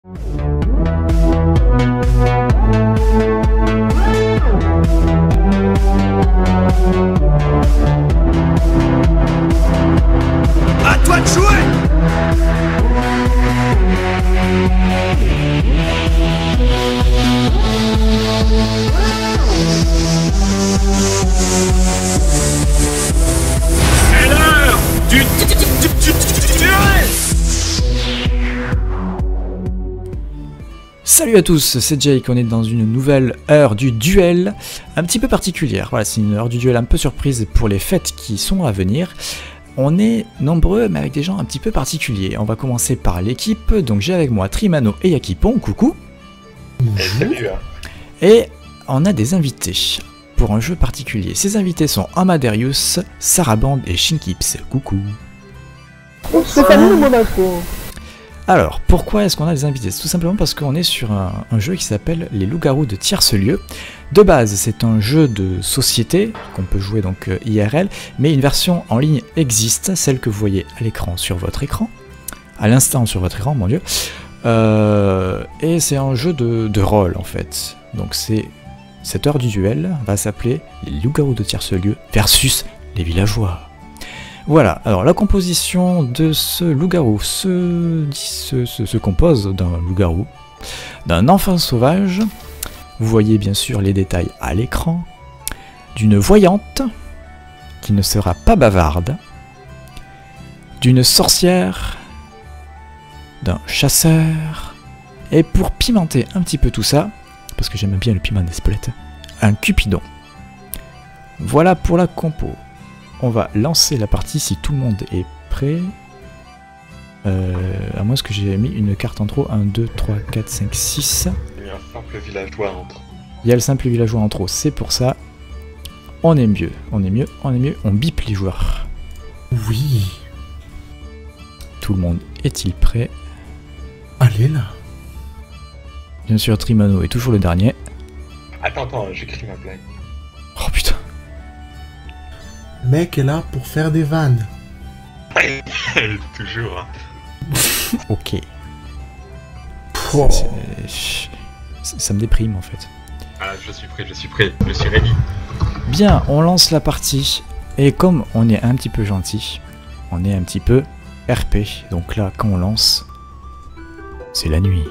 À toi de jouer! C'est l'heure du duel! Salut à tous, c'est Jake, on est dans une nouvelle heure du duel, un petit peu particulière. Voilà, c'est une heure du duel un peu surprise pour les fêtes qui sont à venir. On est nombreux, mais avec des gens un petit peu particuliers. On va commencer par l'équipe, donc j'ai avec moi Trimano et Yakipon, coucou. Salut. Et on a des invités pour un jeu particulier. Ces invités sont Amaderius, Saraband et Shinkips, coucou. Stéphanie de Monaco. Alors, pourquoi est-ce qu'on a des invités? C'est tout simplement parce qu'on est sur un jeu qui s'appelle Les Loups-Garous de Tierce-Lieu. De base, c'est un jeu de société qu'on peut jouer donc IRL, mais une version en ligne existe, celle que vous voyez à l'écran sur votre écran, à l'instant sur votre écran, mon dieu. Et c'est un jeu de rôle en fait. Donc cette heure du duel va s'appeler Les Loups-Garous de Tierce-Lieu versus les villageois. Voilà, alors la composition de ce loup-garou se compose d'un loup-garou, d'un enfant sauvage, vous voyez bien sûr les détails à l'écran, d'une voyante, qui ne sera pas bavarde, d'une sorcière, d'un chasseur, et pour pimenter un petit peu tout ça, parce que j'aime bien le piment d'Espelette, un cupidon. Voilà pour la compo. On va lancer la partie si tout le monde est prêt. À moins que j'ai mis une carte en trop. 1, 2, 3, 4, 5, 6. Il y a un simple villageois entre. Il y a le simple villageois en trop, c'est pour ça. On est mieux, on est mieux, on est mieux. On bip les joueurs. Oui. Tout le monde est-il prêt? Allez là. Bien sûr, Trimano est toujours le dernier. Attends, j'écris ma blague. Oh putain. Le mec est là pour faire des vannes. Toujours. Hein. Ok. Wow. Ça me déprime en fait. Ah, je suis prêt, je suis ready. Bien, on lance la partie. Et comme on est un petit peu gentil, on est un petit peu RP. Donc là, quand on lance, c'est la nuit.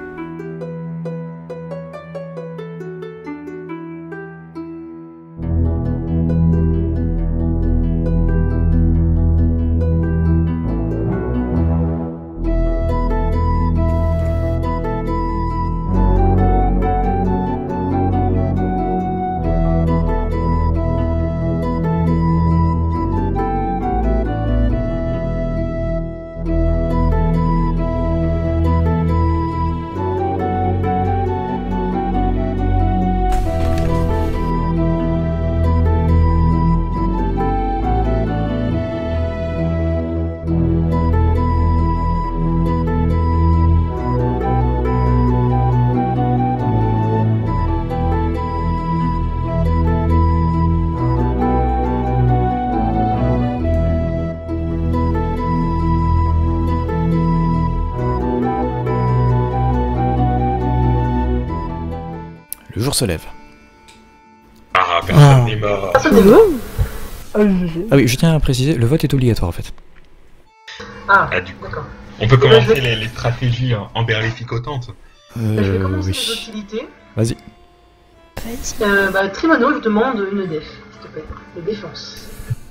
Le jour se lève. Ah, personne n'est mort. Ah oui, je tiens à préciser, le vote est obligatoire en fait. Ah, du coup, d'accord. On peut commencer les stratégies emberlificotantes. Je vais commencer Oui. les hostilités. Vas-y. Trimano, je demande une def, s'il te plaît. De défense.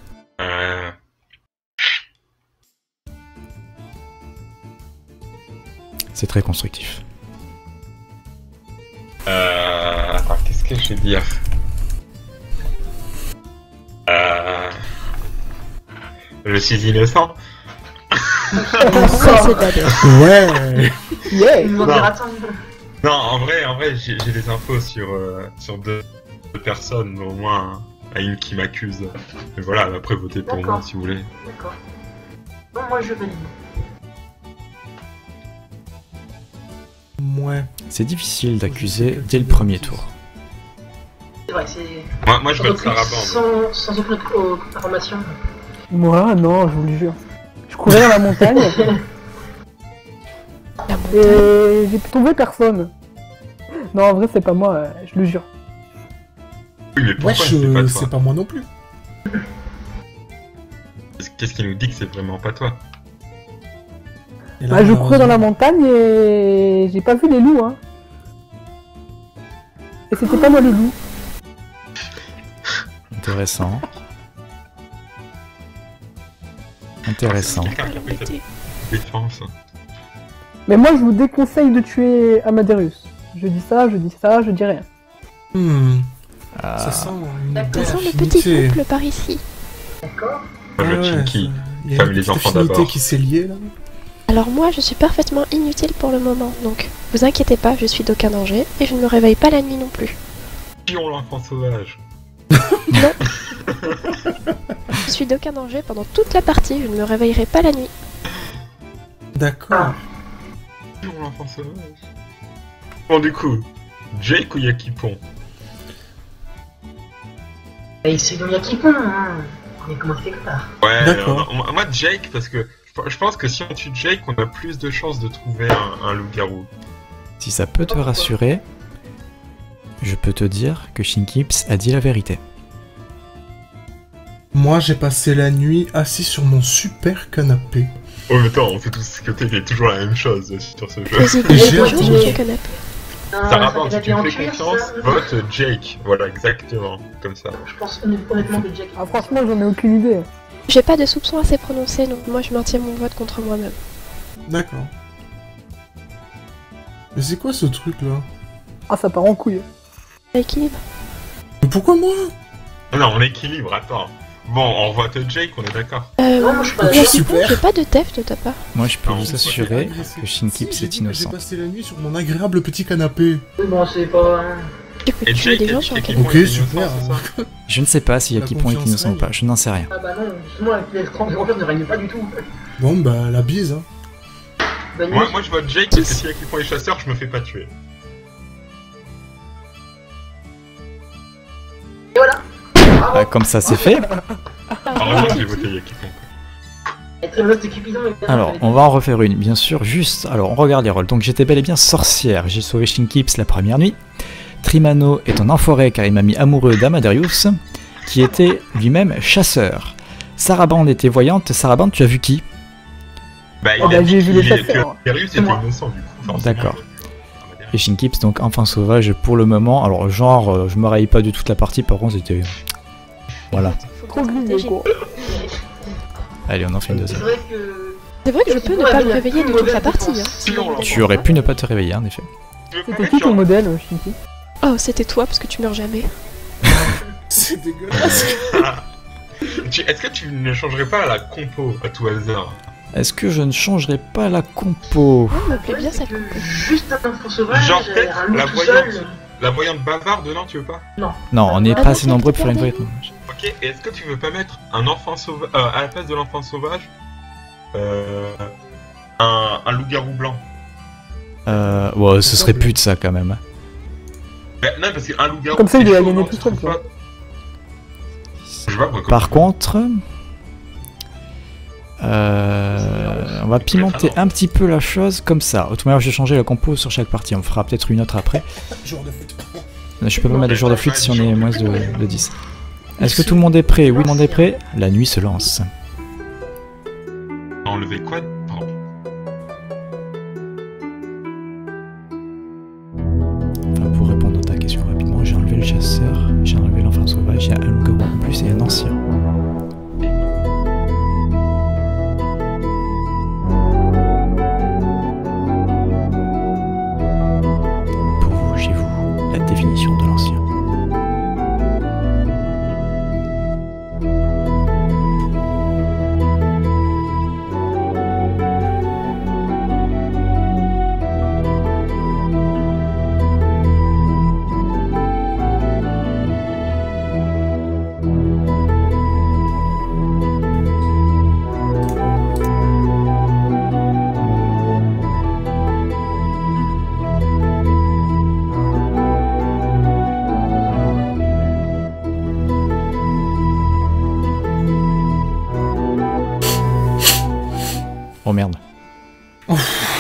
C'est très constructif. Attends, qu'est-ce que je vais dire? Je suis innocent. Ça, c'est ta bête. Ouais. Yeah. Ils vont Non. dire attends. Non, en vrai, j'ai des infos sur deux personnes, mais au moins une qui m'accuse. Mais voilà, après votez pour D'accord. moi si vous voulez. D'accord. Bon, moi je valide. Ouais. C'est difficile d'accuser dès le premier tour. C'est vrai, c'est. Moi je vote Saraband. Sans aucune information. Moi, non, je vous le jure. Je courais dans la montagne. La Et j'ai trouvé personne. Non, en vrai, c'est pas moi, je le jure. Oui, mais pourquoi Wesh, c'est pas toi c'est pas moi non plus. Qu'est-ce qui nous dit que c'est vraiment pas toi? Et là, Bah, je malheureusement- courais dans la montagne et j'ai pas vu les loups, hein. Et c'était pas moi le loup. Intéressant. Intéressant. Quelqu'un qui a pris cette défense. Mais moi, je vous déconseille de tuer Amadeus. Je dis ça, je dis rien. Ah, Ça sent une Ça belle Ça sent le petit affinité. couple par ici. D'accord. Ah Le ouais, Chinky. ça- il y a Femme une les petite enfants affinité d'abord. qui s'est liée là. Alors moi, je suis parfaitement inutile pour le moment, donc vous inquiétez pas, je suis d'aucun danger et je ne me réveille pas la nuit non plus. Pion l'enfant sauvage. Je suis d'aucun danger pendant toute la partie, je ne me réveillerai pas la nuit. D'accord. Pion l'enfant sauvage. Bon, du coup, Jake ou Yakipon? Et c'est le Yakipon, hein. On est commencé quelque part. Ouais, D'accord. moi Jake, parce que je pense que si on tue Jake, on a plus de chances de trouver un loup-garou. si ça peut te rassurer, je peux te dire que Shinkips a dit la vérité. Moi, j'ai passé la nuit assis sur mon super canapé. Oh, mais attends, on fait tout ce côté, il y a toujours la même chose sur ce jeu. Vas-y, J'ai dis-moi entendu. sur le canapé. Non, Ça rapporte, fait si tu me en fais cuir, confiance, ça. vote Jake. Voilà, exactement, comme ça. Je pense honnêtement que Jack. Ah, franchement, j'en ai aucune idée. J'ai pas de soupçon assez prononcé, donc moi je maintiens mon vote contre moi-même. D'accord. Mais c'est quoi ce truc là? Ah, ça part en couille. Équilibre. Mais pourquoi moi? Non, on équilibre, attends. Bon, on vote Jake, on est d'accord. Non, moi je suis pas Ok, d'accord. super. J'ai pas de theft de ta part. Moi, je peux Non, vous c'est assurer Agressé. que Shinkips Si, j'ai est dit que innocent. J'ai passé la nuit sur mon agréable petit canapé. Oui, bon, c'est pas. Tu peux Et tuer Jake des a gens dit sur un qu'Yakipon canapé. Ok, était innocent, super. c'est ça Je ne sais pas si La Yakipon est confiance innocent ou règne. pas, je n'en sais rien. Ah bah non, justement, avec les confiance ne règne pas du tout. Bon, bah, la bise, hein. Bonne nuit. Moi je vote Jake parce que si Yakipon est chasseur, je me fais pas tuer. Et voilà. Ah, comme ça, c'est fait. Heureusement que j'ai voté Yakipon. Et très modeste Cupidon, évidemment, Alors, avec- on va en refaire une, bien sûr, juste... Alors, on regarde les rôles. Donc, j'étais bel et bien sorcière. J'ai sauvé Shinkips la première nuit. Trimano est un enfoiré car il m'a mis amoureux d'Amadeus, qui était lui-même chasseur. Sarabande était voyante. Sarabande, tu as vu qui? Bah, il Oh, a bah, dit j'ai vu les que chasseurs. Darius était innocent, du coup. forcément. D'accord. Et Shinkips, donc enfant sauvage pour le moment. Alors, genre, je me réveille pas de toute la partie, par contre, c'était... Voilà. Trop grillé, quoi. Allez, on en fait une C'est deuxième. vrai que. C'est vrai que je peux ne pas me réveiller de toute la partie. Hein. Tu aurais pu ne pas te réveiller, en effet. C'était qui ton modèle, Shinky? Oh, c'était toi parce que tu meurs jamais. C'est dégueulasse. Est-ce que tu ne changerais pas la compo à tout hasard? Est-ce que je ne changerai pas la compo? Oh, me plaît bien ça. Juste un enfant sauvage, Genre peut-être un loup la tout voyante. seul. La voyante bavarde, non, tu veux pas? Non, on n'est Ah pas non, assez c'est nombreux tout pour faire une perdu. voyante. Ok, et est-ce que tu veux pas mettre un enfant sauvage à la place de l'enfant sauvage un loup-garou blanc? Ouais, ce serait plus de ça quand même. Bah, non, parce qu'un loup-garou. Comme ça, il c'est va chaud, gagner non, tout tu seul, trouves quoi. pas Je sais pas, moi, Par contre, on va pimenter un petit peu la chose comme ça. Autrement, je vais changer la compo sur chaque partie. On fera peut-être une autre après. Jour de foot. Je peux pas mettre des jours de flûte si on est moins de 10. Est-ce que tout le monde est prêt? Oui, tout le monde est prêt. La nuit se lance. enlever quoi? Pardon. Enfin, pour répondre à ta question rapidement, j'ai enlevé le chasseur, j'ai enlevé l'enfant sauvage, il y a un loup-garou en plus et un ancien. Pour vous, j'ai vous la définition de l'ancien.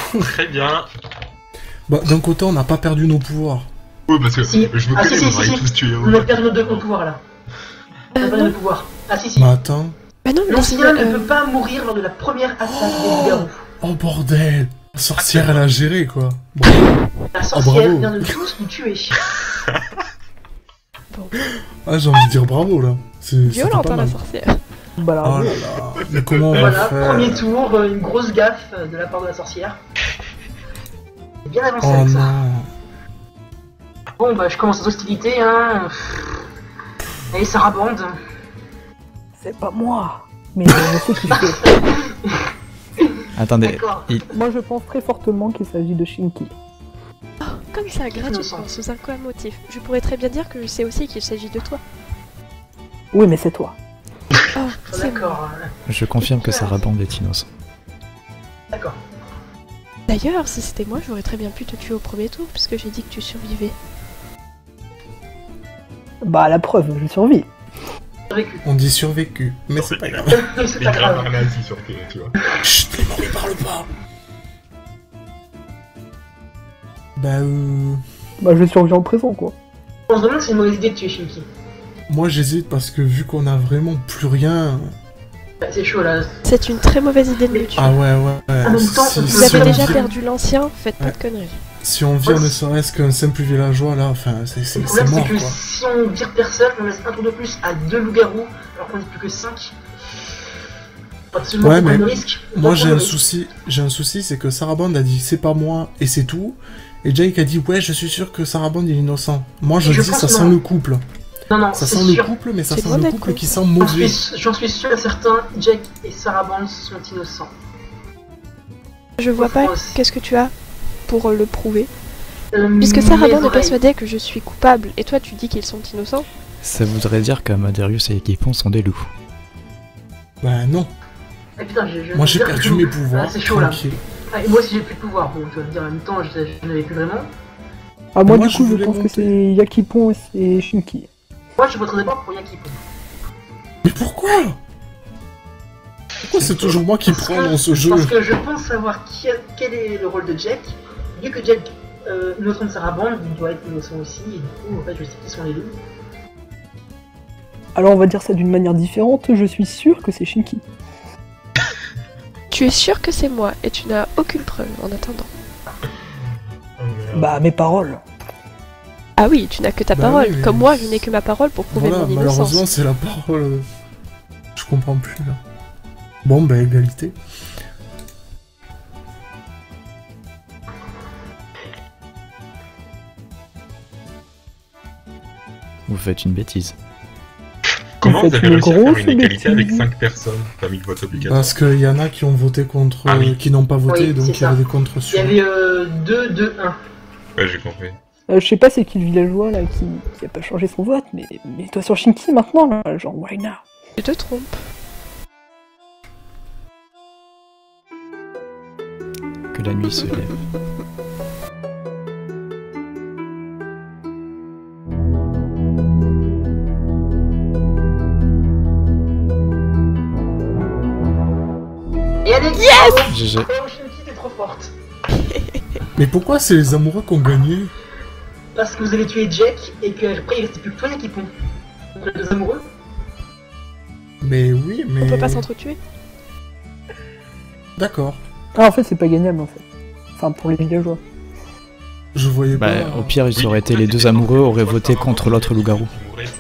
Très bien. Bah, d'un côté, on n'a pas perdu nos pouvoirs. Oui, parce que Si. je me Ah, connais, si, vous si, auriez si. tous tué. On a perdu nos deux pouvoirs là. On a perdu non. nos pouvoirs. Ah si si. Bah, attends. Bah non, mais L'ancien ne c'est, peut pas mourir lors de la première attaque des loups-garous. Oh, bordel. La sorcière, elle a géré, quoi. Bon. La sorcière bravo. vient de tous nous tuer. Ah, j'ai envie de dire bravo, là. C'était violente, pas hein, la mal. sorcière. Bah là, Oh là là. Mais comment on va Voilà, faire? premier tour, une grosse gaffe de la part de la sorcière. C'est bien avancé Oh avec ça. non. Bon bah je commence les hostilités hein. Allez Sarabande. c'est pas moi. Mais je sais qui c'est. Attendez, D'accord. Moi, je pense très fortement qu'il s'agit de Shinki. Comme ça, gratuitement, sous un coin motif. Je pourrais très bien dire que je sais aussi qu'il s'agit de toi. Oui, mais c'est toi. Oh, c'est moi. D'accord. je confirme que Saraband est innocent. D'accord. D'ailleurs, si c'était moi, j'aurais très bien pu te tuer au premier tour, puisque j'ai dit que tu survivais. Bah, la preuve, je survis. Survécu. On dit survécu, mais c'est pas grave. C'est Les pas grammaires grave. nazis surtout, tu vois. Chut, les morts ne parlent pas. Bah, Bah, je survis en présent, quoi. On se demande si c'est une mauvaise idée de tuer Shinki. moi j'hésite parce que vu qu'on a vraiment plus rien. Bah, c'est chaud là. C'est une très mauvaise idée de me tuer. Ah ouais, ouais. En même temps, Si- vous Vous si avez on déjà vire- perdu l'ancien, faites pas Ouais. de conneries. Si on vire ne serait-ce qu'un simple villageois là, enfin, c'est Le problème c'est mort que quoi. si on vire personne, on laisse un tour de plus à 2 loups-garous, alors qu'on n'est plus que 5. Absolument Ouais, pas mais de risque. Moi j'ai Aucun un risque. souci, c'est que Saraband a dit c'est pas moi et c'est tout. Et Jake a dit ouais, je suis sûr que Saraband il est innocent. Moi je Je dis pense ça que sent non. le couple. Non, non, Ça c'est sent le sûr. couple, mais ça C'est sent loin le d'être couple qui con. sent mauvais. J'en suis sûr et certain, Jack et Saraband sont innocents. Je vois pas France. qu'est-ce que tu as pour le prouver. Puisque Puisque Saraband est persuadé que je suis coupable, et toi tu dis qu'ils sont innocents. Ça voudrait dire qu'Amaderius et Ekipon sont des loups. Bah non, Ah, putain, moi j'ai je- perdu mes pouvoirs. Ah, c'est chaud là. tranquille. Ah, et moi aussi j'ai plus de pouvoir. Bon, tu vas me dire en même temps, je n'avais plus vraiment. Ah, moi, Moi, du je coup, je voulais pense que monter. c'est Yakipon et c'est Shinki. Moi je voterai d'abord pour Yakipon. Mais pourquoi c'est toujours moi qui prends dans ce jeu? Parce que je pense savoir quel est le rôle de Jack. Vu que Jack innocent de Saraband, il doit être innocent aussi, et du coup, en fait, je sais qui sont les loups. Alors, on va dire ça d'une manière différente. Je suis sûr que c'est Shinki. Tu es sûr que c'est moi, et tu n'as aucune preuve en attendant. Bah, mes paroles. Ah oui, tu n'as que ta Bah parole, oui, mais- comme moi je n'ai que ma parole pour prouver Voilà, mon malheureusement innocence. c'est la parole. Je comprends plus là. Bon bah égalité. Vous faites une bêtise. Comment Vous vous faites avez une réussi à faire grosse une égalité avec bêtise. 5 personnes parmi le vote obligatoire? Parce qu'il y en a qui ont voté contre, Ah oui. qui n'ont pas voté, Oui, donc c'est il y avait ça. des contre Il y sur. avait 2, 2, 1. Ouais, j'ai compris. Je sais pas c'est qui le villageois là qui a pas changé son vote, mais toi sur Shinki maintenant, là, genre why now? Tu te trompes. Que la nuit se lève. Et allez, yes GG. Oh, Shinki, t'es trop forte. Mais pourquoi c'est les amoureux qui ont gagné? Parce que vous avez tué Jack, et qu'après il restait plus que toi, Yakipon. Donc les deux amoureux. Mais oui, mais. On peut pas s'entretuer. D'accord. Ah, en fait, c'est pas gagnable en fait. Enfin, pour les villageois. Je voyais Bah, pas. au pire, ils Oui, auraient été en fait, les c'était deux amoureux, auraient pour voté savoir contre l'autre loup-garou. qui mourrait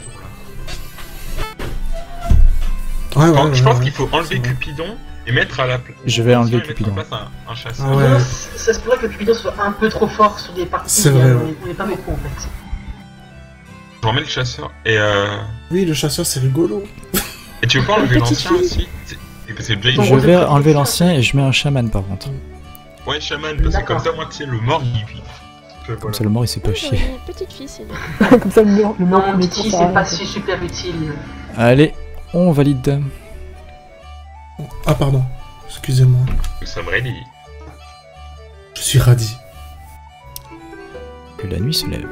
ce tour-là. Ouais, ouais, Je pense ouais, qu'il faut enlever c'est vrai. Cupidon et mettre à la place. Je vais enlever mettre Cupidon. en place un chasseur. Ah ouais. Non, ça se pourrait que Cupidon soit un peu trop fort sur des parties. C'est vrai, ouais. On est pas beaucoup en fait. Je remets le chasseur Oui, le chasseur c'est rigolo. et tu veux pas enlever Petite l'ancien fille. aussi? Parce que déjà, Bon, Je vais enlever l'ancien et je mets un chaman par contre. Ouais, chaman, parce que D'accord. comme ça, moi, tu sais, le mort, il vit. Comme ça, le mort il s'est pas J'aurais chier. mis une petite fille sinon. Comme ça, le mur Non, premier petit, tour, ça c'est rien pas fait. si super utile. Allez, on valide. Ah pardon. Excusez-moi. Nous sommes ready. Je suis radis. Que la nuit se lève.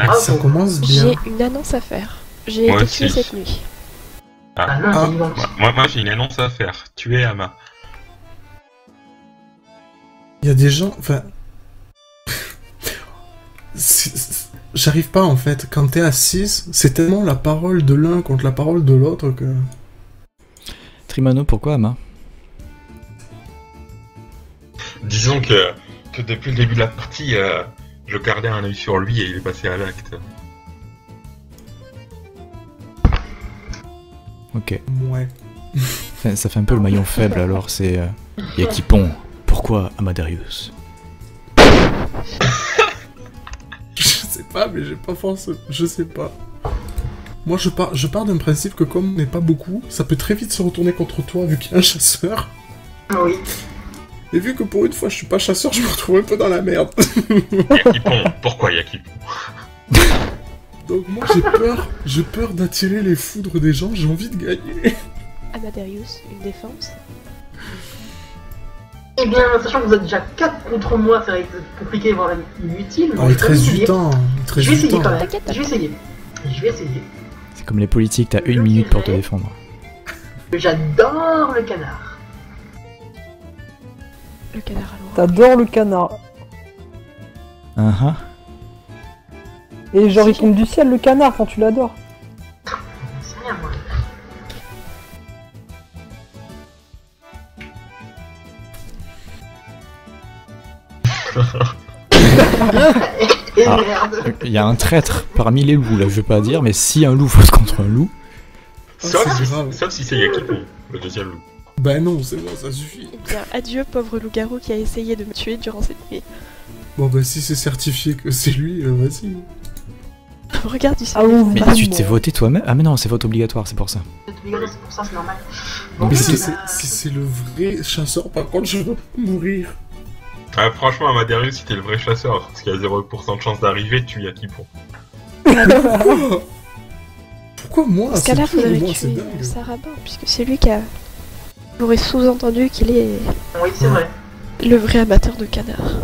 Ça commence bien. J'ai une annonce à faire. J'ai Moi été tuée aussi. cette nuit. Ah non, Ah. c'est vivant. Moi j'ai une annonce à faire. Tuer Ama. Il y a des gens... Enfin... J'arrive pas, en fait. Quand t'es à 6, c'est tellement la parole de l'un contre la parole de l'autre que... Trimano, pourquoi Ama? Disons que depuis le début de la partie, je gardais un œil sur lui et il est passé à l'acte. Ok. Ouais. Enfin, ça fait un peu le maillon faible alors, c'est... Yakipon, pourquoi Amadarius? Je sais pas, mais j'ai pas force... Je sais pas. Moi, je pars d'un principe que comme on n'est pas beaucoup, ça peut très vite se retourner contre toi vu qu'il y a un chasseur. Ah oui. Et vu que pour une fois je suis pas chasseur, je me retrouve un peu dans la merde. Yakipon, pourquoi Yakipon? Donc moi j'ai peur d'attirer les foudres des gens, j'ai envie de gagner. Amadarius, une défense. Eh bien, sachant que vous êtes déjà 4 contre moi, ça va être compliqué, voire même inutile. Ah, il est très zutant, très Je vais essayer zutant. quand même. T'inquiète pas. Je vais essayer. Je vais essayer. C'est comme les politiques, t'as 1 minute pour te défendre. J'adore le canard. Le canard à l'orange. T'adores le canard. Et genre, il tombe du ciel le canard quand tu l'adores. C'est rien, moi. Et Ah. merde. Il y a un traître parmi les loups, là, je veux pas dire, mais si un loup vote contre un loup... Sauf c'est grave. si c'est Yakipon, le deuxième loup. Bah non, c'est bon, ça suffit. Eh bien, adieu pauvre loup-garou qui a essayé de me tuer durant cette nuit. Bon bah si c'est certifié que c'est lui, vas-y. Regarde ici. Ah oui, Mais bah, tu bon. t'es voté toi-même? Ah mais non, c'est vote obligatoire, c'est pour ça. C'est pour ça, c'est normal. Mais Mais c'est- si c'est le vrai chasseur, par contre je veux mourir. Ah, franchement, Amadarius, c'était le vrai chasseur, parce qu'il y a 0% de chance d'arriver, tu Yakipon. Pourquoi Pourquoi moi Parce c'est qu'à là, vous tout, avez moi, c'est tué dingue. Sarabin, puisque c'est lui qui a... Vous aurez sous-entendu qu'il est Oui, c'est vrai. le vrai amateur de canard.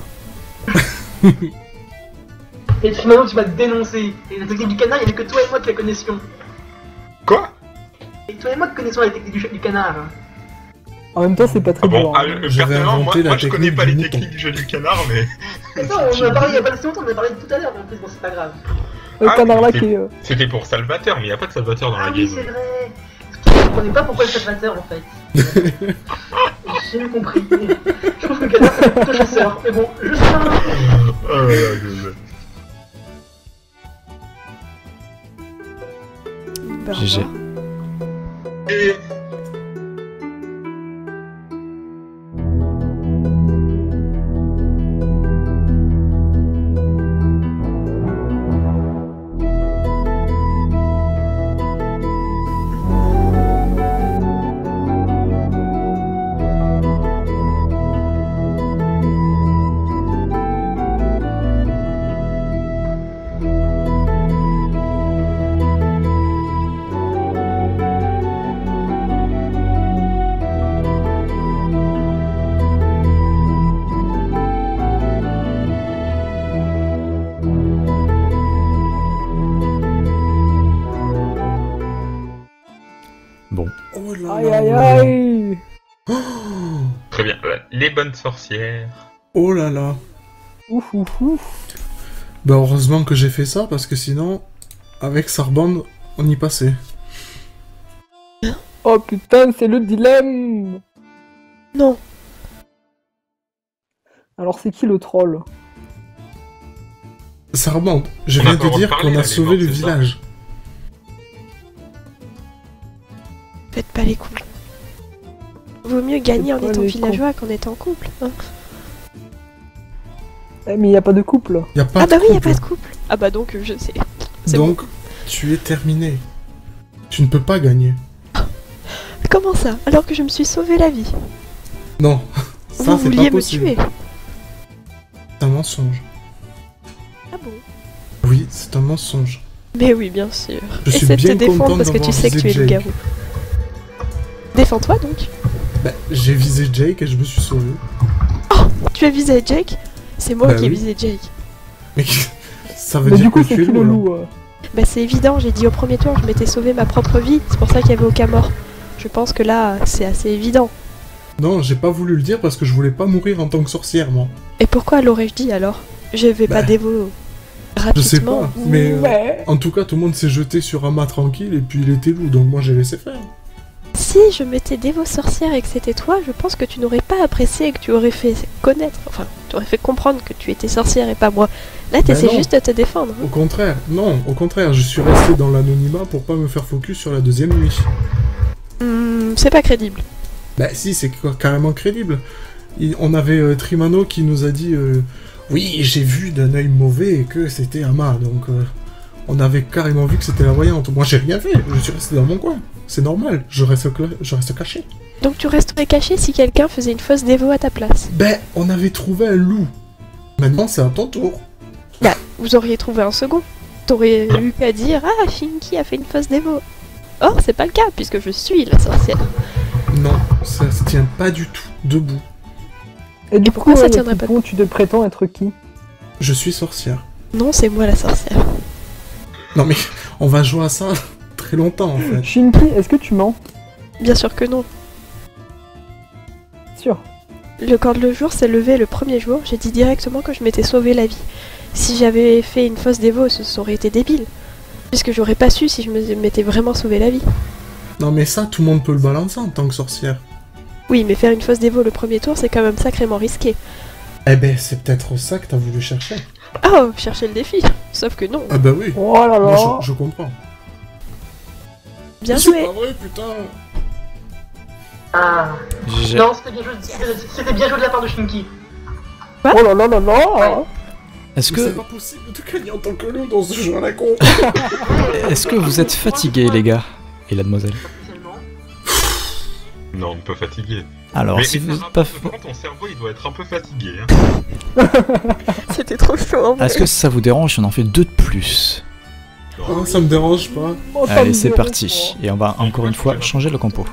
Et puis maintenant, tu vas te dénoncer. Et la technique du canard, il n'y avait que toi et moi qui la connaissions. Quoi? Et toi et moi qui connaissons la technique du canard. En même temps, c'est pas très Ah bon, dur. hein. J'avais personnellement, inventé la moi je connais technique pas du les mouton. techniques du jeu du canard, mais... Mais ça, on en a parlé il y a pas si longtemps, on en a parlé tout à l'heure en plus, bon, c'est pas grave. Le Ah, canard là mais qui est... C'était pour Salvateur, mais il n'y a pas de Salvateur dans Ah la oui, game. c'est vrai. Je comprenais pas pourquoi le chasseur en fait. J'ai mieux compris. Je trouve que le canard c'est plutôt chasseur. Mais bon, je sais pas. Oh là là, désolé. Bah, GG. au revoir. Et... Bon. Oh là Aïe là aïe là. aïe. Très bien, les bonnes sorcières. Oh là là. Ouf ouf ouf. Bah heureusement que j'ai fait ça, parce que sinon, avec Sarband, on y passait. Oh putain, c'est le dilemme. Non, Alors c'est qui le troll? Sarband, je On a viens pas de le droit dire de parler, qu'on a elle est sauvé morte, le c'est ça village. faites pas les coups. Vaut mieux gagner en Faites pas étant les villageois qu'en étant couple. Hein. Eh, mais y a pas de couple. Y a pas Ah de bah oui, y a couple. pas de couple. Ah bah donc je sais. C'est Donc, tu es terminé. Tu ne peux pas gagner. Comment ça? Alors que je me suis sauvé la vie. Non, ça Vous c'est vouliez pas me possible. tuer. C'est un mensonge. Ah bon? Oui, c'est un mensonge. Mais oui, bien sûr. Je suis Essaie de te bien défendre contente parce que tu d'avoir sais que tu es visé Jake. loup-garou. Défends-toi donc. Bah, j'ai visé Jake et je me suis sauvé. Tu as visé Jake? C'est moi Bah qui ai oui. visé Jake. Mais Ça veut Mais dire du coup, que c'est tu es qui le loup. loup Bah c'est évident, j'ai dit au premier tour, je m'étais sauvé ma propre vie, c'est pour ça qu'il y avait aucun mort. Je pense que là, c'est assez évident. Non, j'ai pas voulu le dire parce que je voulais pas mourir en tant que sorcière, moi. Et pourquoi l'aurais-je dit alors? Je vais pas dévo Je sais rapidement. pas, mais Ouais. en tout cas, tout le monde s'est jeté sur Ama tranquille et puis il était loup, donc moi j'ai laissé faire. Si je m'étais dévo sorcière et que c'était toi, je pense que tu n'aurais pas apprécié et que tu aurais fait connaître, enfin, tu aurais fait comprendre que tu étais sorcière et pas moi. Là, t'essaies non. juste de te défendre. Au contraire, non, au contraire, je suis resté dans l'anonymat pour pas me faire focus sur la deuxième nuit. C'est pas crédible. Bah si, c'est carrément crédible. On avait Trimano qui nous a dit oui, j'ai vu d'un œil mauvais et que c'était Ama, donc on avait carrément vu que c'était la voyante. Moi j'ai rien fait, je suis resté dans mon coin. C'est normal, je reste caché. Donc tu resterais caché si quelqu'un faisait une fausse dévo à ta place. Ben, on avait trouvé un loup. Maintenant c'est à ton tour. Bah, vous auriez trouvé un second. T'aurais eu qu'à dire « Ah, Shinki a fait une fausse dévo ». Or, c'est pas le cas, puisque je suis la sorcière. Non, ça se tient pas du tout debout. Et du pourquoi coup, ça tiendrait pas tu te prétends être qui? Je suis sorcière. Non, c'est moi la sorcière. Non mais, on va jouer à ça très longtemps en fait. Shinki, est-ce que tu mens? Bien sûr que non. Sûr. Quand le jour s'est levé le premier jour, j'ai dit directement que je m'étais sauvé la vie. Si j'avais fait une fausse dévo, ça aurait été débile. Puisque j'aurais pas su si je m'étais vraiment sauvé la vie. Non mais ça, tout le monde peut le balancer en tant que sorcière. Oui, mais faire une fausse dévo le premier tour, c'est quand même sacrément risqué. Eh ben, c'est peut-être ça que t'as voulu chercher. Oh, chercher le défi. Sauf que non. Ah bah oui. Oh là là. Moi, je comprends. Bien C'est joué. pas vrai, putain. Ah. J'ai- Non, c'était bien joué de la part de Shinki. Oh là là là là. Ouais. Est-ce Mais c'est que, pas possible de gagner en tant que loup dans ce jeu à la con. est-ce que vous êtes fatigués, les gars et la demoiselle? Spécialement. Non, pas fatigué. Alors, mais si mais vous ça êtes pas... rapporte que ton cerveau, il doit être un peu fatigué. Hein. C'était trop chaud en vrai. Est-ce que ça vous dérange si on en fait 2 de plus? Ah, ça me dérange pas. Oh, ça Allez, me c'est dérange parti. Et on va encore une fois changer le compo.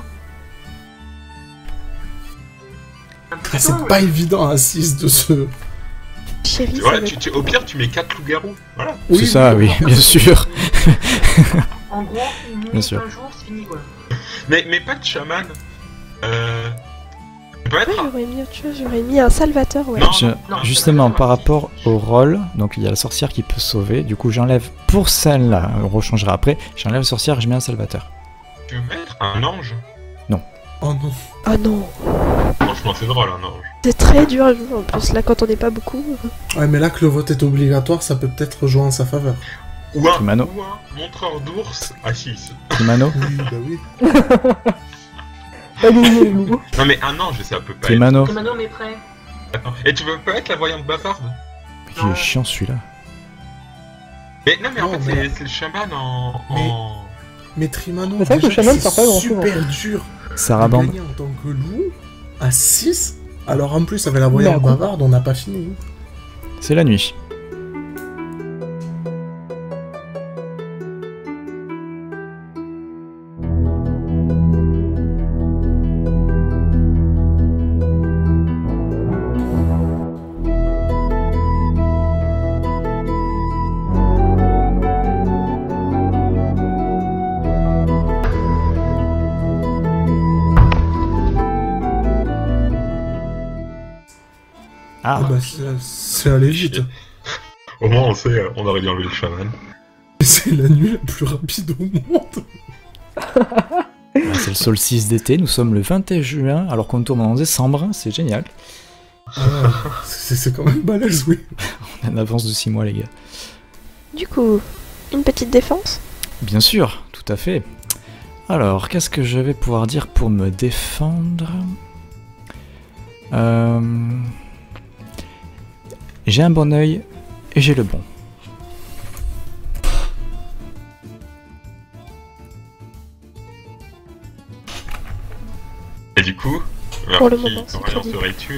Ah, c'est pas évident à 6 de ce... Chérie, ça Voilà, me- au pire, tu mets 4 loups-garous. Voilà. C'est ça, oui, bien sûr. En gros, une nuit, Bien sûr. un jour, c'est fini quoi. Mais pas de chaman. Ça peut Ouais, être. j'aurais mis autre chose, j'aurais mis un salvateur, ouais. Non, Je- non, justement, non, par non. rapport au rôle, donc il y a la sorcière qui peut sauver. Du coup, j'enlève pour celle-là, on rechangera après. J'enlève la sorcière et je mets un salvateur. Tu veux mettre un ange? Oh non. Oh non, Franchement, c'est drôle, un ange. c'est très dur à jouer en plus, là quand on n'est pas beaucoup. Ouais, mais là que le vote est obligatoire, ça peut peut-être jouer en sa faveur. Ou un Kimano. montreur d'ours à 6. Kimano, Oui, bah oui. Pas gagné, le loup. Non, mais un ange, ça peut pas Kimano. Et maintenant, on est prêt. être. Attends. Et tu veux pas être la voyante bavarde? Il est chiant celui-là. Mais non, mais en Non, fait, mais- c'est le chaman Mais- en. Mais Trimano, Mais c'est vrai que le déjà chaman c'est sert pas à grand-chose, en super dur de Sarabande. gagner en tant que loup à 6. Alors en plus, avec la voyante Mais à coup- bavarde, on n'a pas fini. C'est la nuit. Ah Ah, bah, c'est allé vite. Au moins, on sait, on aurait dû enlever le chaman. C'est la nuit la plus rapide au monde. c'est le solstice d'été, nous sommes le 21 juin alors qu'on tourne en décembre, c'est génial. Ah, c'est quand même balèze, oui. On a une avance de 6 mois, les gars. Du coup, une petite défense. Bien sûr, tout à fait. Alors, qu'est-ce que je vais pouvoir dire pour me défendre? J'ai un bon œil et j'ai le bon. Et du coup, Pour le qui moment, c'est t'orienterais crédible. serais-tu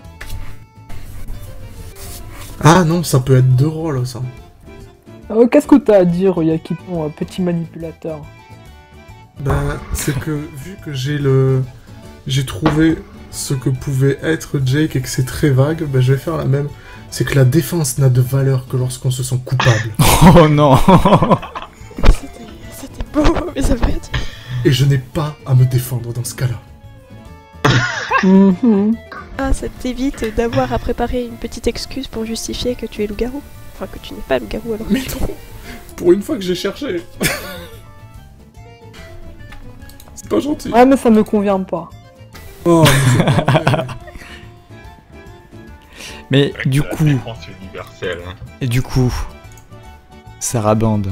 Ah non, ça peut être 2 rôles, ça. Qu'est-ce que t'as à dire, Yakipon, petit manipulateur? Ben, c'est que vu que j'ai trouvé ce que pouvait être Jake et que c'est très vague, ben je vais faire la même. c'est que la défense n'a de valeur que lorsqu'on se sent coupable. Oh non. C'était beau, mais ça veut rien dire. Et je n'ai pas à me défendre dans ce cas-là. Mhm. Ah, ça t'évite d'avoir à préparer une petite excuse pour justifier que tu es loup-garou. Enfin, que tu n'es pas loup-garou alors. Mais non, pour une fois que j'ai cherché. C'est pas gentil. Ouais, mais ça me convient pas. Oh, mais c'est pas vrai. Mais Avec du la coup, défense universelle. Hein. et du coup, Sarabande.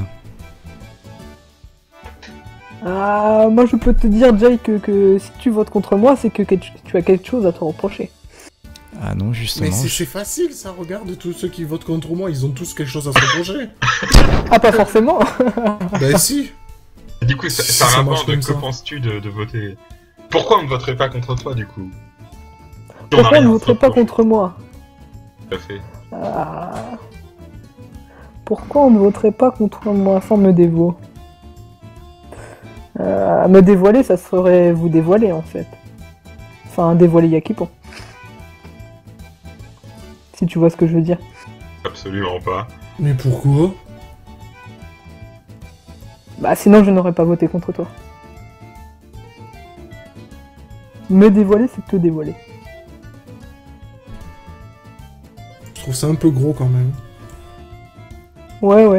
Ah, moi je peux te dire, Jay, que si tu votes contre moi, c'est que tu as quelque chose à te reprocher. Ah non, justement. Mais c'est facile, ça. Regarde, tous ceux qui votent contre moi, ils ont tous quelque chose à se reprocher. Ah, pas forcément. Ben si. Et du coup, Si Sarah ça marche Bande, comme que ça. penses-tu de voter? Pourquoi on ne voterait pas contre toi, du coup? Si a Pourquoi rien ne à se voterait pas reprocher. contre moi? Tout à fait. Ah. Pourquoi on ne voterait pas contre moi sans me dévoiler? Me dévoiler, ça serait vous dévoiler en fait. Enfin, dévoiler Yakipon. Si tu vois ce que je veux dire. Absolument pas. Mais pourquoi? Bah sinon je n'aurais pas voté contre toi. Me dévoiler, c'est te dévoiler. Je trouve ça un peu gros quand même. Ouais.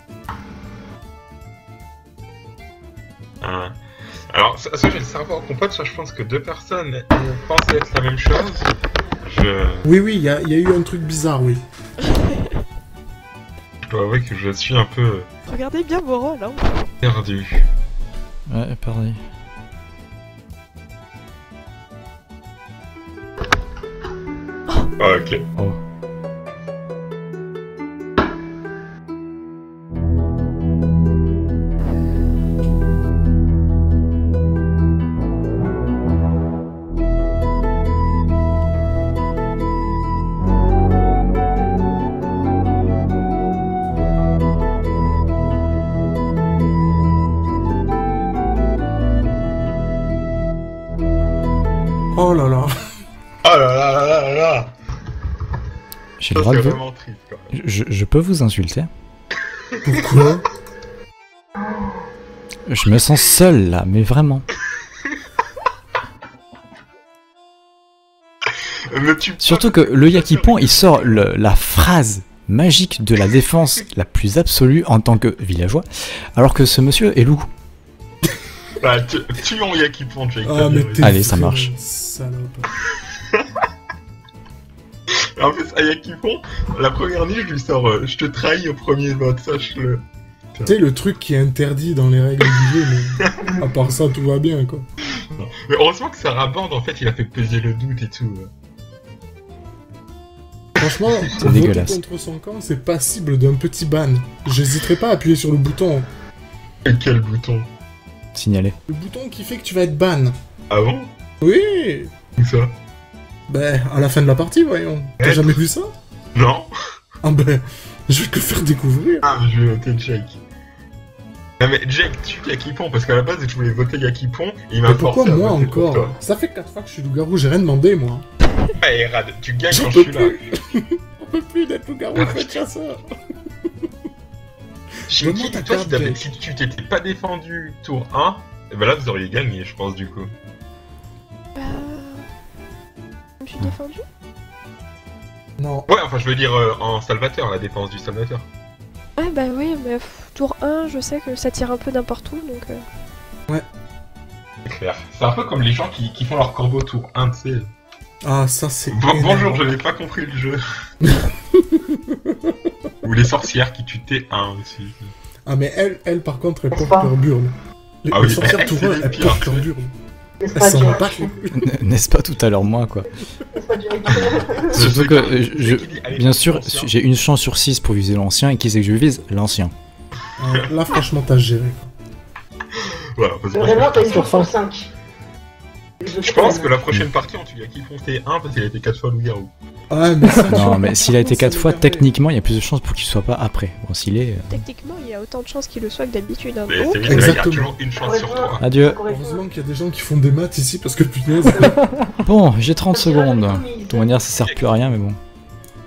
Alors, ça j'ai le cerveau en compote, ça je pense que deux personnes pensent être la même chose. Oui, il y a eu un truc bizarre, oui. Je dois avouer que je suis un peu Regardez bien vos rôles, hein. perdu. Ouais, pareil. Ah, ok. Oh. Oh là là. Oh là là là là là. J'ai Ça le droit c'est de vous... vraiment triste quand même. je peux vous insulter? Pourquoi? Je me sens seul là, mais vraiment. Mais tu Surtout que le Yakipon, il sort la phrase magique de la défense la plus absolue en tant que villageois, alors que ce monsieur est loup. Bah, tuons Yakipon, Jake. Ah, mais t'es Allez, ça vraiment marche. une salope. En plus, à Yakipon, la première nuit, je lui sors je te trahis au premier vote, sache-le. Tu sais, le truc qui est interdit dans les règles du jeu, mais à part ça, tout va bien, quoi. Mais heureusement que Sarah Bande, en fait, il a fait peser le doute et tout. Franchement, C'est voter dégueulasse. contre son camp, c'est passible d'un petit ban. J'hésiterai pas à appuyer sur le bouton. Et quel bouton? Signalé. Le bouton qui fait que tu vas être ban. Ah bon? Oui. Où ça? Ben, à la fin de la partie, voyons. T'as Ouais. jamais vu ça? Non? Ah ben, je vais te le faire découvrir. Ah, mais je vais voter Jake. Non mais Jake, tue Yakipon, parce qu'à la base, je voulais voter Yakipon, et il m'a Mais pourquoi forcé à moi voter pour encore? toi. Ça fait 4 fois que je suis loup-garou, j'ai rien demandé, moi. Ah, Erad, tu gagnes J'en quand je peux suis là. plus. On peut plus d'être loup-garou, Ah, faites chasseur. Shinji, Donne-moi ta toi, carte, Jake. si tu t'étais pas défendu tour 1, et ben là, vous auriez gagné, je pense, du coup. Je me suis défendu. Non. Ouais, enfin, je veux dire en Salvateur, la défense du Salvateur. Ah bah oui, mais tour 1, je sais que ça tire un peu n'importe où, donc... C'est clair. C'est un peu comme les gens qui font leur corbeau tour 1, tu sais. Ah, ça c'est. Bonjour, énorme. je n'ai pas compris le jeu. Ou les sorcières qui tuent T1 aussi. Ah, mais elle par contre, elle N'est-ce porte pas leur burne. Les, Ah les oui, sorcières elle, tour c'est 1, les elles pires, portent leur c'est- burne. N'est-ce Elles pas, s'en Jack? battent les couilles. N'est-ce pas tout à l'heure moi quoi? N'est-ce pas, Jack? Surtout que Allez, bien sûr, ancien. j'ai une chance sur 6 pour viser l'ancien, et qui c'est que je vise? L'ancien. Là, franchement, t'as géré. Voilà, parce que Vraiment, t'as une Sur chance sur cinq. 5. je pense que la prochaine partie, on tue Yakipon T1 parce qu'il a été 4 fois loup-garou. Ah, mais ça. Non, mais s'il a été 4 fois, Ça m'énerve. techniquement, il y a plus de chances pour qu'il soit pas après. Bon, s'il est... Techniquement, il y a autant de chances qu'il le soit que d'habitude. Hein. Mais Donc, c'est vite, il y a Exactement. toujours une chance sur 3. Adieu. Heureusement qu'il y a des gens qui font des maths ici parce que punaise. Bon, j'ai 30 secondes. De toute manière, ça sert plus à rien, mais bon.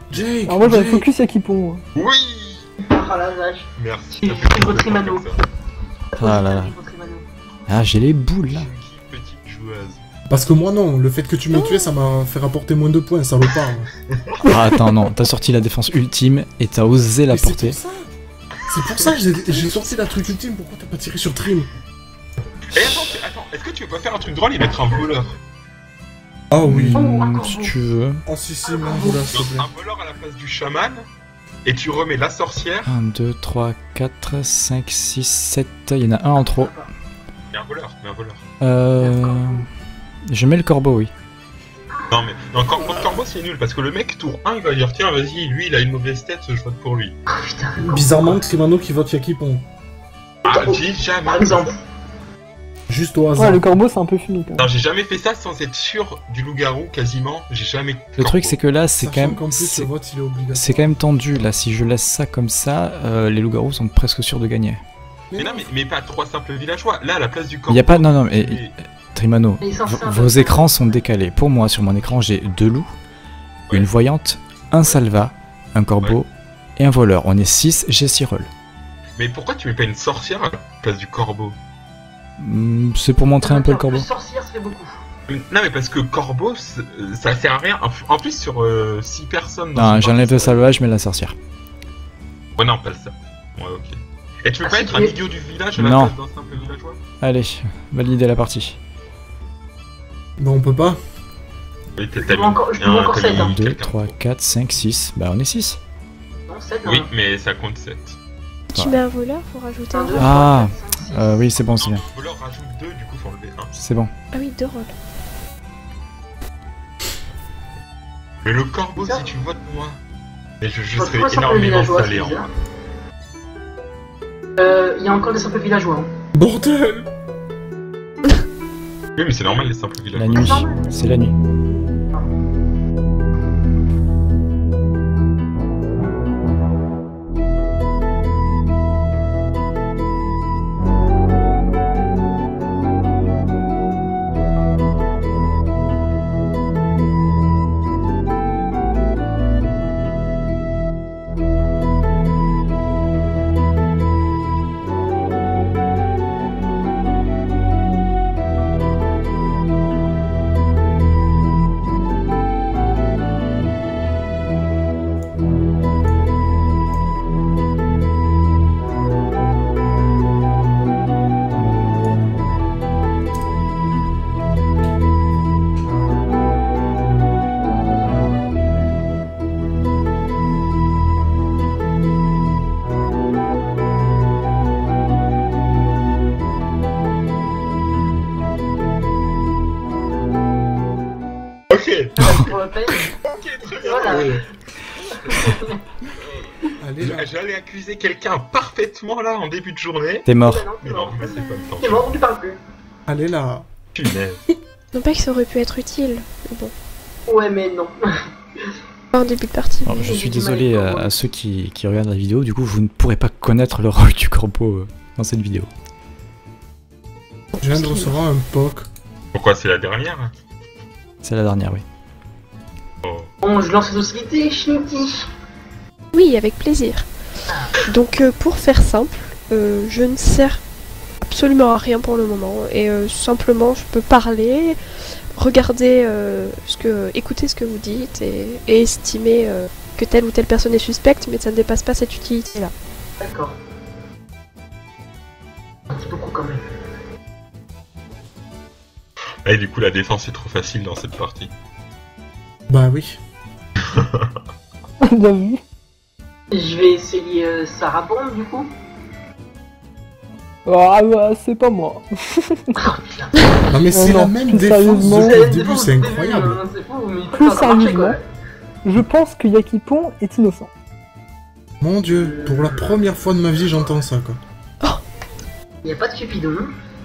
Jake. Alors moi j'aurais Jake. focus Yakipon. Oui. Ah la vache. Merci. J'ai ça fait votre plaisir Imano. comme ça. Ah là là. Ah, j'ai les boules là. Kinky petite joueuse. Parce que moi non, le fait que tu m'aies tué, ça m'a fait rapporter moins de points, salopard. Ah, attends, non, t'as sorti la défense ultime et t'as osé la Mais c'est porter. pour ça que j'ai sorti la truc ultime, pourquoi t'as pas tiré sur Trim? Eh attends, est-ce que tu veux pas faire un truc drôle et mettre un voleur? Ah oui. Si tu veux. Oh si si, mais un voleur, s'il te plaît. Un voleur à la place du chaman, et tu remets la sorcière. 1, 2, 3, 4, 5, 6, 7. Il y en a un en trop. Mais un voleur. Je mets le corbeau, oui. Non mais, non, Corbeau c'est nul, parce que le mec, tour 1, il va dire tiens, vas-y, lui il a une mauvaise tête, je vote pour lui. Ah putain. Bizarrement, Trimano qui vote Yakipon. Ah, dis jamais. Par exemple. Juste au hasard. Ouais, le corbeau c'est un peu fumé quand même. Non, j'ai jamais fait ça sans être sûr du loup-garou, quasiment. J'ai jamais. Le truc, c'est que là, c'est quand même. qu'en plus, le vote, il est obligatoire. C'est quand même tendu là. Si je laisse ça comme ça, les loups-garous sont presque sûrs de gagner. Mais non, mais pas 3 simples villageois. Là, à la place du corbeau. Il y a pas. Non, non, mais. Et- Trimano, Mais ils sont simples. vos écrans sont décalés. Pour moi, sur mon écran, j'ai 2 loups, Ouais. une voyante, un salva, un corbeau et un voleur. On est 6, j'ai 6 rôles. Mais pourquoi tu mets pas une sorcière à la place du corbeau? C'est pour montrer un peu le corbeau. Le sorcière, ça fait beaucoup. Non, mais parce que corbeau, ça sert à rien. En plus, sur 6 personnes. dans Non, une j'enlève partie, le ça- salvage, je mets la sorcière. Ouais, non, pas le ça. Ouais, ok. Et tu veux Ah, pas si être tu un veux- idiot du village à la Non. place d'un simple villageois? Allez, valider la partie. Bon, on peut pas. Oui, Je peux encore 7. 1, 2, 3, 4, 5, 6. Bah, on est 6. Non, 7. Oui, mais ça compte 7. Si tu mets un voleur, faut rajouter un 2, rôle. Ah. Oui, c'est bon, c'est bien. Le voleur rajoute 2, du coup, faut enlever 1. C'est bon. Ah oui, 2 rôles. Mais le corbeau, Ça. si tu votes moi. Mais je Vote serais moi sur le énormément villageois, salé c'est en bizarre. vrai. Il y a encore des simples villageois. Hein. Bordel. Oui, mais c'est normal, les simples La villageois. nuit. C'est la nuit. Ok, Pour la peine. ok, très bien. Voilà. Allez là. J'allais accuser quelqu'un parfaitement là en début de journée. T'es mort. Bah non, Mais c'est non, mort. mais c'est pas le temps. C'est mort, on ne parle plus. Allez là. Punaise. Non pas que ça aurait pu être utile, mais bon. Ouais, mais non. Pas en début de partie. Alors, je J'ai suis du mal désolé avec le corbeau. à ceux qui regardent la vidéo. Du coup, vous ne pourrez pas connaître le rôle du corbeau dans cette vidéo. Je viens de recevoir un POC. Pourquoi c'est la dernière? C'est la dernière, oui. Oh. Bon, je lance les hostilités, Shinty. Oui, avec plaisir. Donc pour faire simple, je ne sers absolument à rien pour le moment et simplement je peux parler, regarder écouter ce que vous dites et estimer que telle ou telle personne est suspecte, mais ça ne dépasse pas cette utilité-là. D'accord. Un petit beaucoup quand même. Et du coup, la défense est trop facile dans cette partie. Bah oui. Bien vu. Je vais essayer Sarah Bond du coup. Ah bah, c'est pas moi. Oh putain. Non mais c'est non, la même plus défense sérieusement. depuis le début, défense c'est du début, incroyable. C'est fou, mais il Plus peut pas marcher quoi. sérieusement. Je pense que Yakipon est innocent. Mon dieu, pour la première fois de ma vie j'entends ça quoi. Il n'y a pas de Cupidon.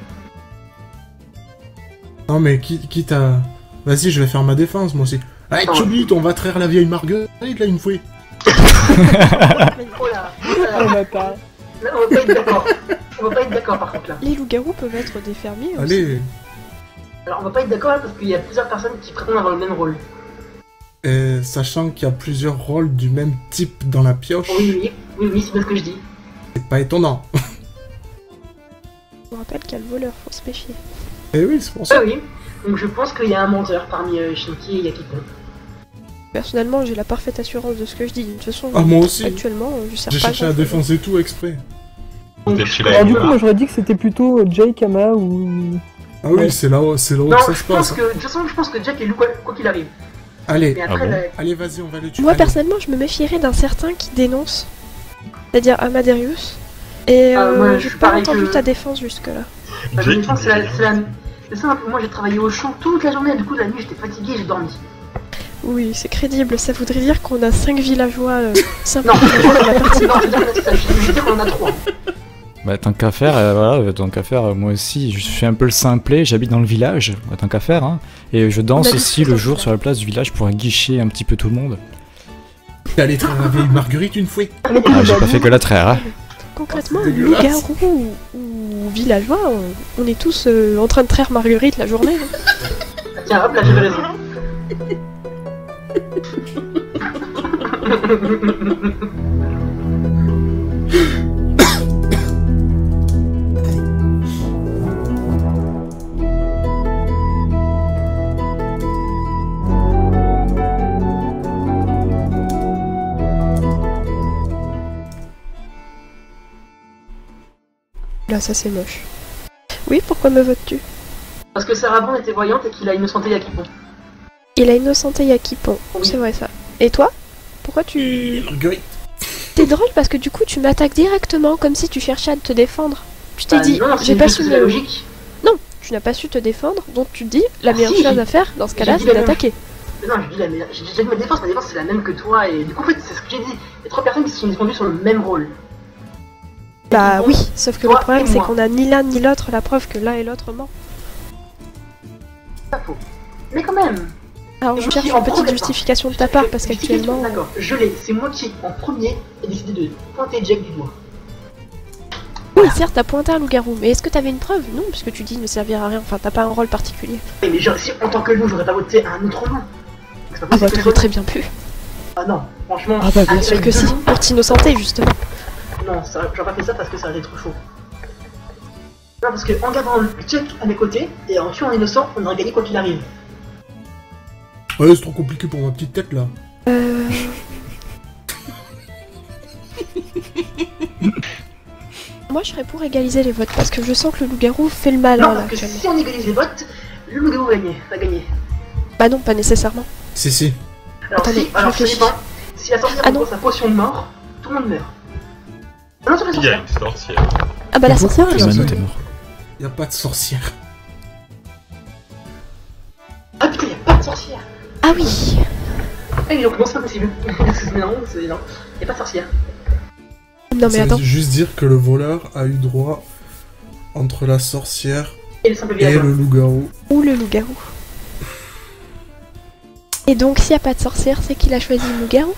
Non mais quitte à... Vas-y, je vais faire ma défense moi aussi. Allez, Chubit, on va traire la vieille Marguerite là une fois. Oh là, oh Oh là. bâtard. Là, on va pas être d'accord. On va pas être d'accord par contre là. Les loups-garous peuvent être des fermiers aussi. Allez. Alors on va pas être d'accord là parce qu'il y a plusieurs personnes qui prétendent avoir le même rôle. sachant qu'il y a plusieurs rôles du même type dans la pioche, Oui, c'est bien ce que je dis. c'est pas étonnant. Je vous rappelle qu'il y a le voleur, faut se méfier. Et oui, c'est pour ça. Oui. Donc je pense qu'il y a un menteur parmi Shinki et Yakiko. Personnellement, j'ai la parfaite assurance de ce que je dis. De toute façon, Ah, moi aussi. actuellement, je sers J'ai pas cherché à grand-chose. défoncer tout exprès. Peut-être chez la Alors du coup, Yuma. moi j'aurais dit que c'était plutôt Jake, Ama ou... Ah oui, Ouais. c'est là-haut Non, que ça se je pense passe. que, de toute façon, je pense que Jack est loup quoi qu'il arrive. Allez, Mais après, bon allez, vas-y, on va le tuer. Moi, Allez. personnellement, je me méfierais d'un certain qui dénonce, c'est-à-dire Amaderius. Et moi, je j'ai suis pas pareil entendu que- ta défense jusque-là. la Jake, défense, c'est simple. Moi, j'ai travaillé au champ toute la journée. Du coup, la nuit, j'étais fatigué, j'ai dormi. Oui, c'est crédible. Ça voudrait dire qu'on a 5 villageois, 5 Non, villageois dans la partie. non, je veux dire que ça, je veux dire qu'on en a 3. Bah tant qu'à faire, voilà, tant qu'à faire, moi aussi, je suis un peu le simplet, j'habite dans le village, bah, tant qu'à faire, hein. Et je danse On a aussi dit le ça. jour sur la place du village pour guicher un petit peu tout le monde. T'es allé traire la vieille Marguerite une fois. Ah, j'ai pas fait que la traire, hein. Concrètement, c'est dégueulasse. loup-garou ou villageois, on est tous en train de traire Marguerite la journée. hein. Tiens, hop, là, j'avais raison. Là, ça c'est moche. Oui, pourquoi me votes-tu? Parce que Sarah Bond était voyante et qu'il a innocenté Yakipon. Il a innocenté Yakipon, Oui. c'est vrai ça. Et toi? Pourquoi tu... Marguerite. C'est drôle parce que du coup tu m'attaques directement comme si tu cherchais à te défendre. Je t'ai dit, non, j'ai c'est pas juste su que c'est me... la logique. Non, tu n'as pas su te défendre, donc tu te dis la Ah, meilleure si, chose à faire dans ce cas-là dit c'est la même- d'attaquer. Mais non, je dis la meilleure. J'ai dit ma défense c'est la même que toi. Et du coup, en fait, c'est ce que j'ai dit. Il y a 3 personnes qui se sont défendues sur le même rôle. Bah Yakipon, oui, sauf que toi le problème et c'est moi. qu'on a ni l'un ni l'autre la preuve que l'un et l'autre ment. c'est pas faux. Mais quand même. Alors Et je moi cherche qui, une en petite premier- justification de ta part parce qu'actuellement... D'accord, je l'ai. C'est moi qui, en premier, ai décidé de pointer Jack du doigt. Oui, certes, t'as pointé un loup-garou, mais est-ce que t'avais une preuve? Non, puisque tu dis ne servir à rien, enfin t'as pas un rôle particulier. Mais si en tant que loup, j'aurais pas voté un autre loup. C'est pas Ah bah possible que t'aurais ce très bien pu. Ah non, franchement. Ah bah bien avec sûr que deux si, loups, pour t'innocenter justement. Non, j'aurais pas fait ça parce que ça aurait été trop chaud. Non, parce que en gardant Jack à mes côtés et en tuant un innocent, on aurait gagné quoi qu'il arrive. Ouais, c'est trop compliqué pour ma petite tête là. Moi je serais pour égaliser les votes parce que je sens que le loup-garou fait le malin Non, là parce que actuellement. si on égalise les votes, le loup-garou va gagner. Bah non, pas nécessairement. Si. Alors, Attendez, si, alors ça réfléchis. dépend. Si la sorcière Ah non. prend sa potion de mort, tout le monde meurt. Ah non, sur la Il y a sorcière. une sorcière. Ah bah la Mais sorcière, pourquoi elle Mano, s'en t'es sort. mort. Y a pas de sorcière. Ah putain, y'a pas de sorcière. Ah oui. Eh, donc non, c'est pas possible. Mais non, non, y'a pas de sorcière. Non mais Ça attends. veut juste dire que le voleur a eu droit entre la sorcière Et le simple et villageois. le loup-garou. Ou le loup-garou. Et donc s'il n'y a pas de sorcière, c'est qu'il a choisi le loup-garou?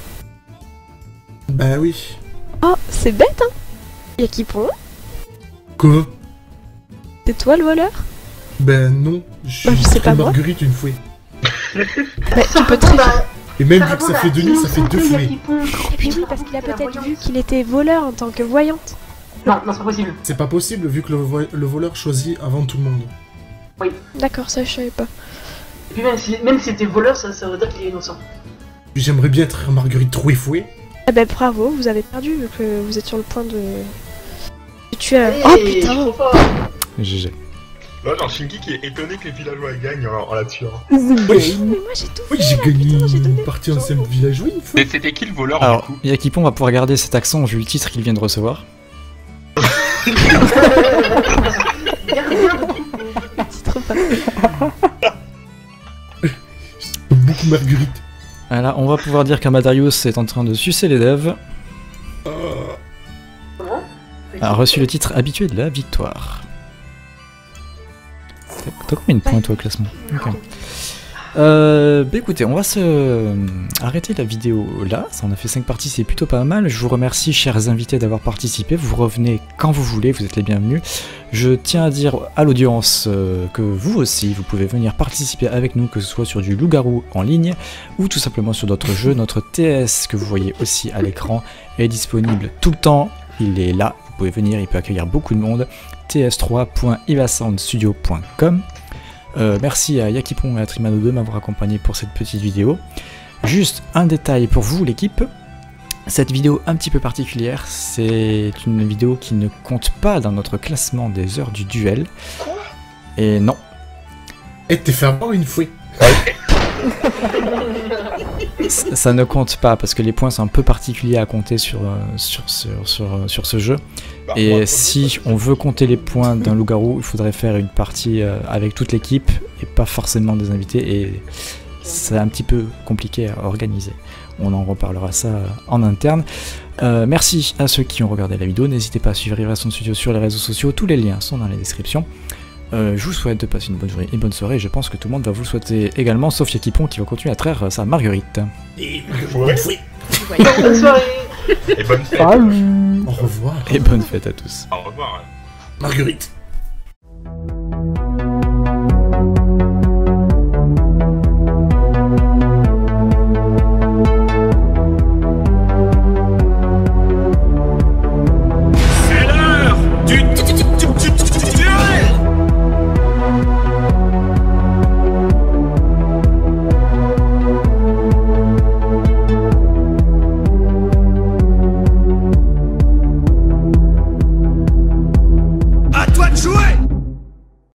Bah oui. Oh, c'est bête hein. Y'a qui prend? Quoi? C'est toi le voleur? Ben non, je Bah, je sais suis pas, moi. Marguerite une fois. Bah tu peux très... Et même vu que ça fait 2 nuits, ça fait 2 fois. Mais oui, parce qu'il a peut-être vu qu'il était voleur en tant que voyante. Non, non, c'est pas possible. C'est pas possible vu que le voleur choisit avant tout le monde. D'accord, ça je savais pas. Et puis même si c'était voleur, ça veut dire qu'il est innocent. J'aimerais bien être Marguerite 3 fois. Ah bah bravo, vous avez perdu vu que vous êtes sur le point de tuer un... Allez, Oh je suis putain. trop fort. GG. Là, genre Shinki qui est étonné que les villageois gagnent en la tuant. Mais moi j'ai tout Oui, fait j'ai là, gagné putain, j'ai donné... une partie en simple villageois une fois. Mais c'était qui le voleur du Alors, coup Yakipon va pouvoir garder cet accent vu le titre qu'il vient de recevoir. Titre pas. Beaucoup Marguerite. Voilà, on va pouvoir dire qu'Amadarius est en train de sucer les devs. Comment A reçu le titre habitué de la victoire. T'as combien de points toi au classement? Ok. Écoutez, on va se arrêter la vidéo là. Ça en a fait 5 parties, c'est plutôt pas mal. Je vous remercie, chers invités, d'avoir participé. Vous revenez quand vous voulez, vous êtes les bienvenus. Je tiens à dire à l'audience que vous aussi, vous pouvez venir participer avec nous, que ce soit sur du loup-garou en ligne ou tout simplement sur d'autres jeux. Notre TS que vous voyez aussi à l'écran est disponible tout le temps. Il est là, vous pouvez venir, il peut accueillir beaucoup de monde. ts3.ivasoundstudio.com. Merci à Yakipon et à Trimano de m'avoir accompagné pour cette petite vidéo. Juste un détail pour vous, l'équipe. Cette vidéo un petit peu particulière, c'est une vidéo qui ne compte pas dans notre classement des heures du duel. Quoi? Et non. Et t'es fait avoir une fois. Ça ne compte pas parce que les points sont un peu particuliers à compter sur ce jeu. Et si on veut compter les points d'un loup-garou, il faudrait faire une partie avec toute l'équipe et pas forcément des invités. Et c'est un petit peu compliqué à organiser. On en reparlera ça en interne. Merci à ceux qui ont regardé la vidéo. N'hésitez pas à suivre Ivasound Studio sur les réseaux sociaux. Tous les liens sont dans la description. Je vous souhaite de passer une bonne journée et bonne soirée. Je pense que tout le monde va vous le souhaiter également, sauf Yakipon qui va continuer à traire sa marguerite. Et Ouais. Bonne soirée. Et bonne fête. Salut. au revoir. Et bonne fête à tous. Au revoir. Marguerite.